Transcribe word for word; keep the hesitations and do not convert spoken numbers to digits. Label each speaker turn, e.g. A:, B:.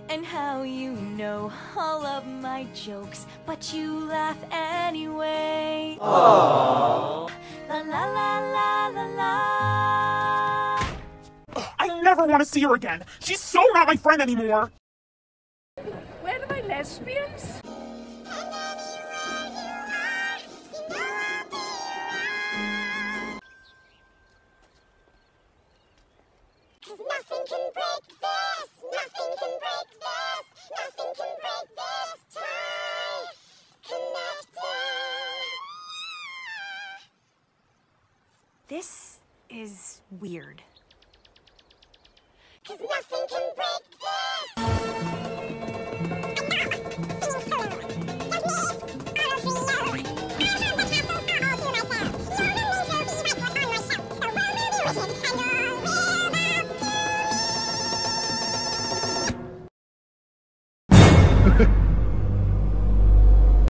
A: and how you know all of my jokes, but you laugh anyway. Aww. La la la la la la.
B: I never want to see her again. She's so not my friend anymore.
C: Where are my lesbians?
D: Nothing can break this, nothing can break this, nothing can break this tie. Connected.
A: This is weird.
D: 'Cause nothing can break this.